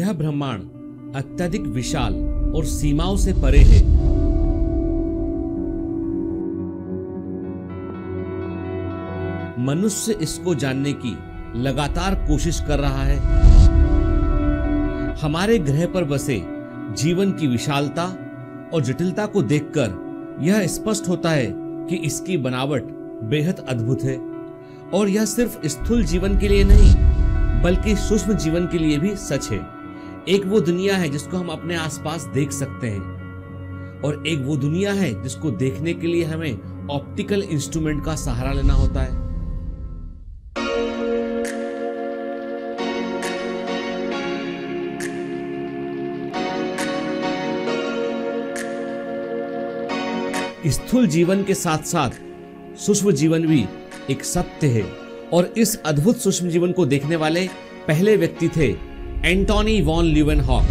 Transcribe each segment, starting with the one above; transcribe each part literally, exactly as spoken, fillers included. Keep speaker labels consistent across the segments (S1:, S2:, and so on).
S1: यह ब्रह्मांड अत्यधिक विशाल और सीमाओं से परे है। मनुष्य इसको जानने की लगातार कोशिश कर रहा है। हमारे ग्रह पर बसे जीवन की विशालता और जटिलता को देखकर यह स्पष्ट होता है कि इसकी बनावट बेहद अद्भुत है। और यह सिर्फ स्थूल जीवन के लिए नहीं बल्कि सूक्ष्म जीवन के लिए भी सच है। एक वो दुनिया है जिसको हम अपने आसपास देख सकते हैं और एक वो दुनिया है जिसको देखने के लिए हमें ऑप्टिकल इंस्ट्रूमेंट का सहारा लेना होता है। स्थूल जीवन के साथ साथ सूक्ष्म जीवन भी एक सत्य है और इस अद्भुत सूक्ष्म जीवन को देखने वाले पहले व्यक्ति थे एंटोनी वॉन लीवेनहॉक।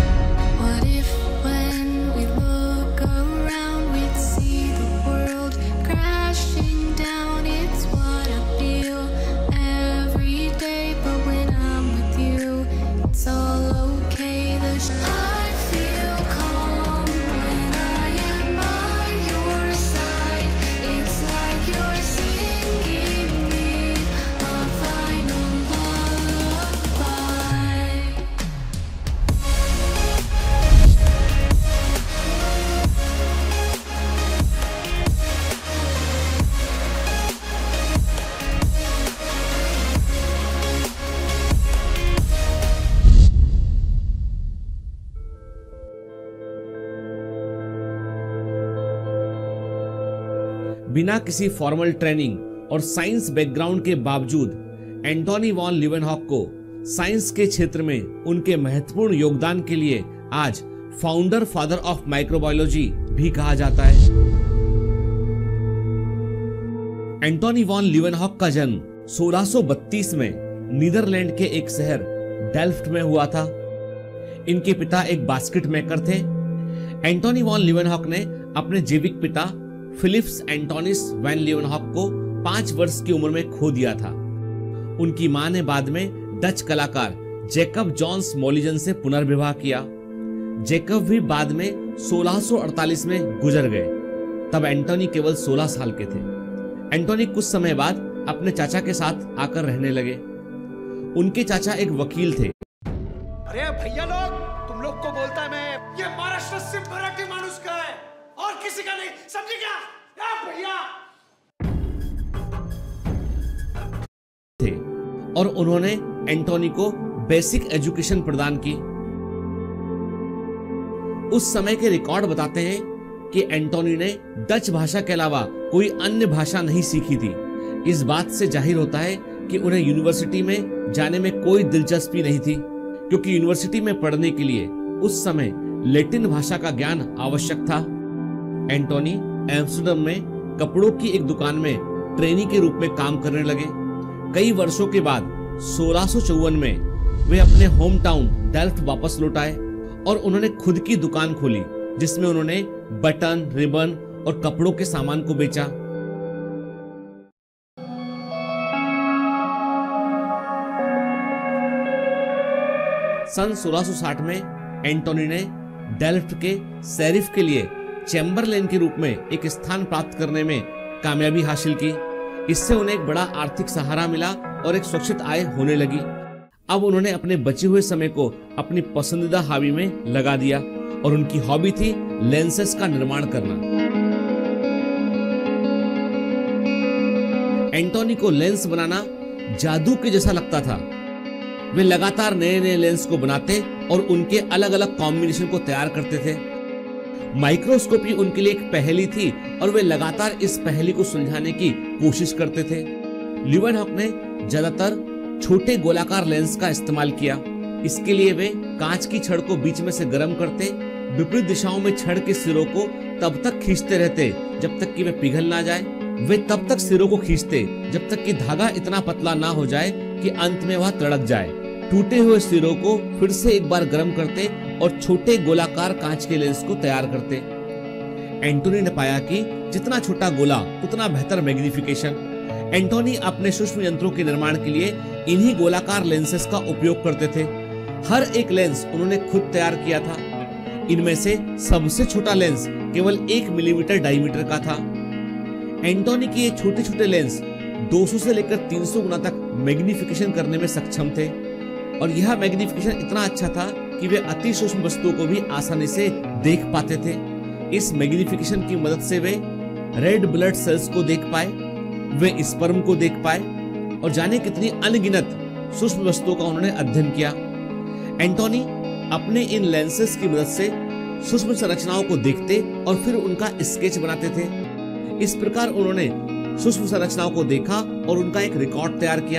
S1: बिना किसी फॉर्मल ट्रेनिंग और साइंस बैकग्राउंड के बावजूद एंटोनी वॉन लीवेनहॉक को साइंस के क्षेत्र में उनके महत्वपूर्ण योगदान के लिए आज फाउंडर फादर ऑफ माइक्रोबायोलॉजी भी कहा जाता है। एंटोनी वॉन लीवेनहॉक का जन्म सोलह सौ बत्तीस में नीदरलैंड के एक शहर डेल्फ्ट में हुआ था। इनके पिता एक बास्केट मेकर थे। एंटोनी वॉन लीवेनहॉक ने अपने जैविक पिता फिलिप्स एंटोनिस वैन लीवेनहॉक को पांच वर्ष की उम्र में खो दिया था। उनकी मां ने बाद में डच कलाकार जैकब जॉन्स मोलिजन से पुनर्विवाह किया। जैकब भी बाद में सोलह सौ अड़तालीस में गुजर गए। तब एंटोनी केवल सोलह साल के थे। एंटोनी कुछ समय बाद अपने चाचा के साथ आकर रहने लगे। उनके चाचा एक वकील थे।
S2: अरे भैया लोग, तुम लोग को बोलता है मैं, ये महाराष्ट्र सिर्फ मराठी मानुस का है और किसी का नहीं, समझे क्या? या भैया
S1: थे और उन्होंने एंटोनी को बेसिक एजुकेशन प्रदान की। उस समय के रिकॉर्ड बताते हैं कि एंटोनी ने डच भाषा के अलावा कोई अन्य भाषा नहीं सीखी थी। इस बात से जाहिर होता है कि उन्हें यूनिवर्सिटी में जाने में कोई दिलचस्पी नहीं थी, क्योंकि यूनिवर्सिटी में पढ़ने के लिए उस समय लैटिन भाषा का ज्ञान आवश्यक था। एंटोनी एम्स्टर्डम में कपड़ों की एक दुकान में ट्रेनी के रूप में काम करने लगे। कई वर्षों के बाद सोलह सौ चौवन में वे अपने होम टाउन डेल्फ्ट वापस लौट आए और उन्होंने खुद की दुकान खोली, जिसमें उन्होंने बटन, रिबन और कपड़ों के सामान को बेचा। सन सोलह सौ साठ में एंटोनी ने डेल्फ्ट के शेरिफ के लिए चैम्बरलेन के रूप में एक स्थान प्राप्त करने में कामयाबी हासिल की। इससे उन्हें एक बड़ा आर्थिक सहारा मिला और एक सुरक्षित आय होने लगी। अब उन्होंने अपने बचे हुए समय को अपनी पसंदीदा हॉबी में लगा दिया और उनकी हॉबी थी लेंसेस का निर्माण करना। एंटोनी को लेंस बनाना जादू के जैसा लगता था। वे लगातार नए नए लेंस को बनाते और उनके अलग अलग कॉम्बिनेशन को तैयार करते थे। माइक्रोस्कोपी उनके लिए एक पहेली थी और वे लगातार इस पहेली को सुलझाने की कोशिश करते थे। लीवेनहॉक ने ज्यादातर छोटे गोलाकार लेंस का इस्तेमाल किया। इसके लिए वे कांच की छड़ को बीच में से गर्म करते, विपरीत दिशाओं में छड़ के सिरों को तब तक खींचते रहते जब तक कि वे पिघल ना जाए। वे तब तक सिरों को खींचते जब तक कि धागा इतना पतला ना हो जाए कि अंत में वह तड़क जाए। टूटे हुए सिरों को फिर से एक बार गर्म करते और छोटे गोलाकार कांच के लेंस को तैयार करते। एंटोनी ने पाया कि जितना छोटा गोला उतना बेहतर मैग्निफिकेशन। एंटोनी अपने सूक्ष्म यंत्रों के निर्माण के लिए इन्हीं गोलाकार लेंसेस का उपयोग करते थे। हर एक लेंस उन्होंने खुद तैयार किया था। इनमें से सबसे छोटा लेंस केवल एक मिलीमीटर डायमीटर का था। एंटोनी के ये छोटे छोटे लेंस दो सौ से लेकर तीन सौ गुना तक मैग्निफिकेशन करने में सक्षम थे और यह मैग्निफिकेशन इतना अच्छा था कि वे अति सूक्ष्म वस्तुओं को भी आसानी से देख पाते थे। इस मैग्निफिकेशन की मदद से वे रेड ब्लड सेल्स को देख पाए, वे स्पर्म को देख पाए और जाने कितनी अनगिनत सूक्ष्म वस्तुओं का उन्होंने अध्ययन किया। एंटोनी अपने इन लेंसेस की मदद से सूक्ष्म संरचनाओं को देखते और फिर उनका स्केच बनाते थे। इस प्रकार उन्होंने सूक्ष्म संरचनाओं को देखा और उनका एक रिकॉर्ड तैयार किया।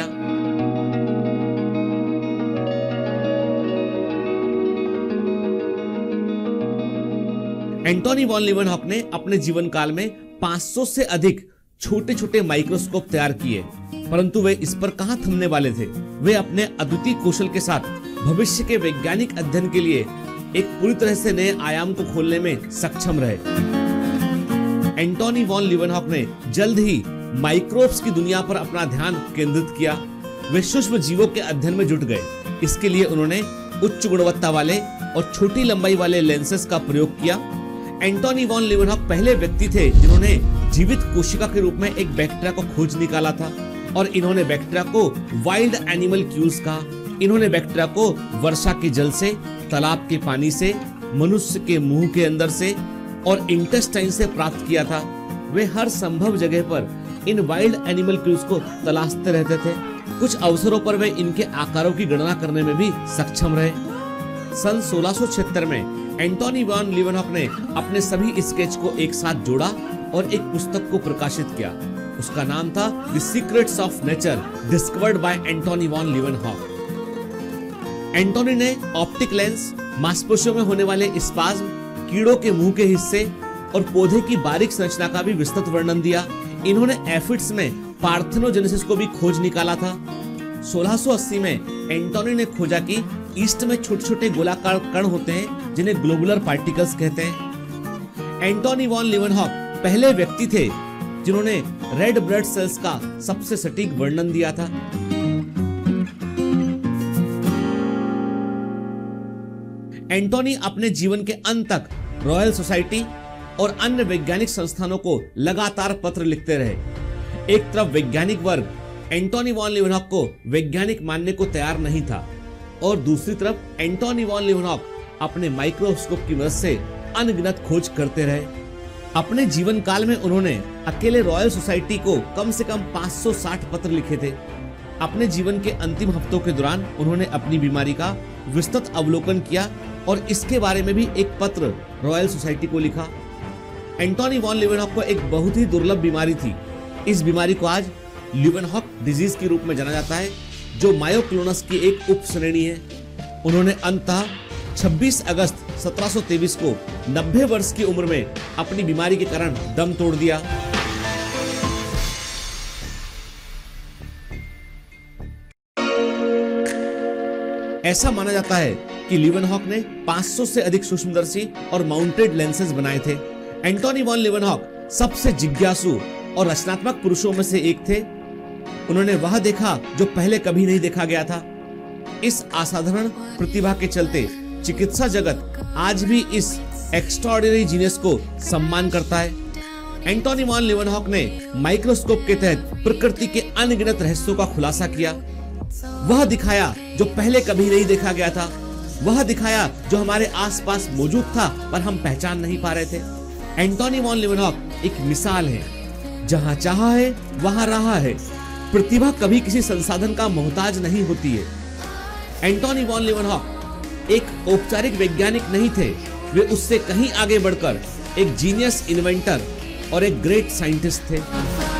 S1: एंटोनी वॉन लीवनहॉक ने अपने जीवन काल में पाँच सौ से अधिक छोटे छोटे माइक्रोस्कोप तैयार किए, परंतु वे इस पर कहां थमने वाले थे। वे अपने अद्वितीय कौशल के साथ भविष्य के वैज्ञानिक अध्ययन के लिए एक पूरी तरह से नए आयाम को खोलने में सक्षम रहे। एंटोनी वॉन लीवनहॉक ने जल्द ही माइक्रोब्स की दुनिया पर अपना ध्यान केंद्रित किया। वे सूक्ष्म जीवों के अध्ययन में जुट गए। इसके लिए उन्होंने उच्च गुणवत्ता वाले और छोटी लंबाई वाले लेंसेस का प्रयोग किया। एंटोनी वॉन लीवनहॉक पहले व्यक्ति थे जिन्होंने जीवित कोशिका के रूप में एक बैक्टीरिया को खोज निकाला था और इन्होंने बैक्टीरिया को वाइल्ड एनिमल क्यूज कहा। इन्होंने बैक्टीरिया को वर्षा के जल से, तालाब के पानी से, मनुष्य के मुंह के अंदर से और इंटेस्टाइन से प्राप्त किया था। वे हर संभव जगह पर इन वाइल्ड एनिमल क्यूज को तलाशते रहते थे। कुछ अवसरों पर वे इनके आकारों की गणना करने में भी सक्षम रहे। सन सोलह सौ छिहत्तर में एंटोनी वॉन लीवनहॉक ने अपने सभी स्केच को एक साथ जोड़ा और एक पुस्तक को प्रकाशित किया। उसका नाम था the secrets of nature discovered by Antonie van Leeuwenhoek. Antonie ने ऑप्टिक लेंस, मांसपेशियों में होने वाले स्पाज्म, कीड़ों के मुंह के हिस्से और पौधे की बारीक संरचना का भी विस्तृत वर्णन दिया। इन्होंने एफिड्स में पार्थेनोजेनेसिस को भी खोज निकाला था। सोलह सौ अस्सी में एंटोनी ने खोजा कि ईस्ट में छोटे छोटे गोलाकार कण होते हैं जिन्हें ग्लोबुलर पार्टिकल्स कहते हैं। एंटोनी वॉन लीवनहॉक पहले व्यक्ति थे जिन्होंने रेड ब्लड सेल्स का सबसे सटीक वर्णन दिया था। एंटोनी अपने जीवन के अंत तक रॉयल सोसाइटी और अन्य वैज्ञानिक संस्थानों को लगातार पत्र लिखते रहे। एक तरफ वैज्ञानिक वर्ग एंटोनी वॉन लीवनहॉक को वैज्ञानिक मानने को तैयार नहीं था और दूसरी तरफ एंटोनी वॉन लीवनहॉक अपने माइक्रोस्कोप की मदद से अनगिनत खोज करते रहे। अपने जीवन काल में उन्होंने अकेले रॉयल सोसाइटी को कम से कम पाँच सौ साठ पत्र लिखे थे। अपने जीवन के अंतिम हफ्तों के दौरान उन्होंने अपनी बीमारी का विस्तृत अवलोकन किया और इसके बारे में भी एक पत्र रॉयल सोसाइटी को लिखा। एंटोनी वॉन लीवनहॉक को एक बहुत ही दुर्लभ बीमारी थी। इस बीमारी को आज लीवनहॉक डिजीज के रूप में जाना जाता है, जो मायोक्लोनस की एक उपश्रेणी है। उन्होंने अंततः छब्बीस अगस्त सत्रह सौ तेईस को नब्बे वर्ष की उम्र में अपनी बीमारी के कारण दम तोड़ दिया। ऐसा माना जाता है कि लीवनहॉक ने पाँच सौ से अधिक सूक्ष्मदर्शी और माउंटेड लेंसेज बनाए थे। एंटोनी वॉन लीवनहॉक सबसे जिज्ञासु और रचनात्मक पुरुषों में से एक थे। उन्होंने वह देखा जो पहले कभी नहीं देखा गया था। इस असाधारण प्रतिभा के चलते चिकित्सा जगत आज भी इस एक्स्ट्राऑर्डिनरी जीनियस को सम्मान करता है। एंटोनी वॉन लीवनहॉक ने माइक्रोस्कोप के तहत प्रकृति के अनगिनत रहस्यों का खुलासा किया। वह दिखाया जो पहले कभी नहीं देखा गया था। वह दिखाया जो हमारे आसपास मौजूद था पर हम पहचान नहीं पा रहे थे। एंटोनी वॉन लीवनहॉक एक मिसाल है। जहां चाहा है वहां रहा है। प्रतिभा कभी किसी संसाधन का मोहताज नहीं होती है। एंटोनी वॉन लीवनहॉक एक औपचारिक वैज्ञानिक नहीं थे। वे उससे कहीं आगे बढ़कर एक जीनियस इन्वेंटर और एक ग्रेट साइंटिस्ट थे।